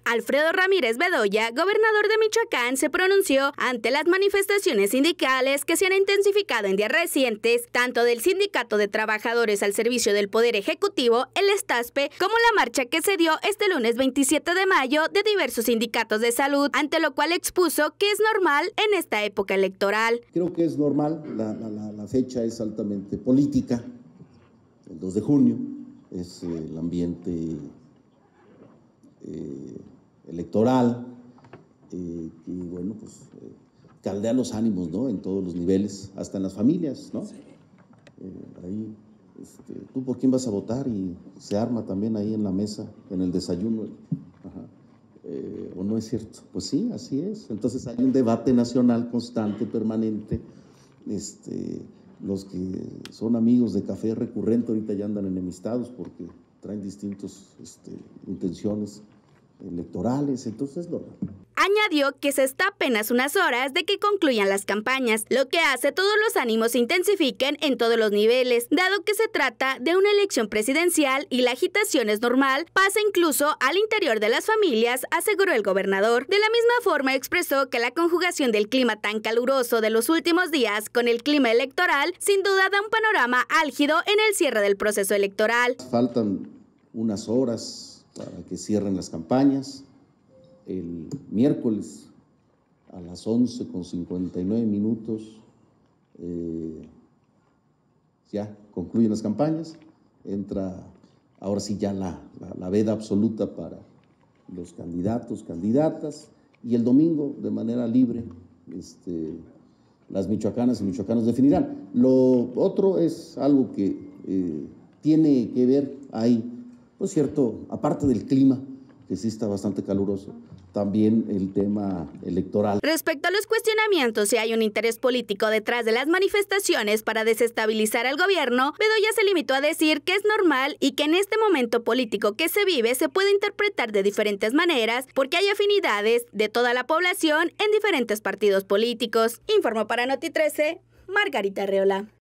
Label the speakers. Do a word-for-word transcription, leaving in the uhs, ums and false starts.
Speaker 1: Alfredo Ramírez Bedoya, gobernador de Michoacán, se pronunció ante las manifestaciones sindicales que se han intensificado en días recientes, tanto del Sindicato de Trabajadores al Servicio del Poder Ejecutivo, el STASPE, como la marcha que se dio este lunes veintisiete de mayo de diversos sindicatos de salud, ante lo cual expuso que es normal en esta época electoral.
Speaker 2: Creo que es normal, la, la, la fecha es altamente política, el dos de junio, es el ambiente eh, electoral, eh, y bueno, pues eh, caldea los ánimos, ¿no? En todos los niveles, hasta en las familias, ¿no? Eh, ahí, este, ¿tú por quién vas a votar? Y se arma también ahí en la mesa, en el desayuno. Ajá. Eh, ¿O no es cierto? Pues sí, así es. Entonces hay un debate nacional constante, permanente. Este, los que son amigos de café recurrente ahorita ya andan enemistados porque traen distintas este, intenciones electorales, entonces es normal.
Speaker 1: Añadió que se está apenas unas horas de que concluyan las campañas, lo que hace todos los ánimos se intensifiquen en todos los niveles, dado que se trata de una elección presidencial y la agitación es normal, pasa incluso al interior de las familias, aseguró el gobernador. De la misma forma expresó que la conjugación del clima tan caluroso de los últimos días con el clima electoral sin duda da un panorama álgido en el cierre del proceso electoral.
Speaker 2: Faltan unas horas para que cierren las campañas. El miércoles a las once con cincuenta y nueve minutos eh, ya concluyen las campañas, entra ahora sí ya la, la, la veda absoluta para los candidatos, candidatas, y el domingo de manera libre este, las michoacanas y michoacanos definirán. Lo otro es algo que eh, tiene que ver ahí, pues cierto, aparte del clima, que sí está bastante caluroso, también el tema electoral.
Speaker 1: Respecto a los cuestionamientos si hay un interés político detrás de las manifestaciones para desestabilizar al gobierno, Bedoya se limitó a decir que es normal y que en este momento político que se vive se puede interpretar de diferentes maneras porque hay afinidades de toda la población en diferentes partidos políticos. Informó para Noti trece, Margarita Arreola.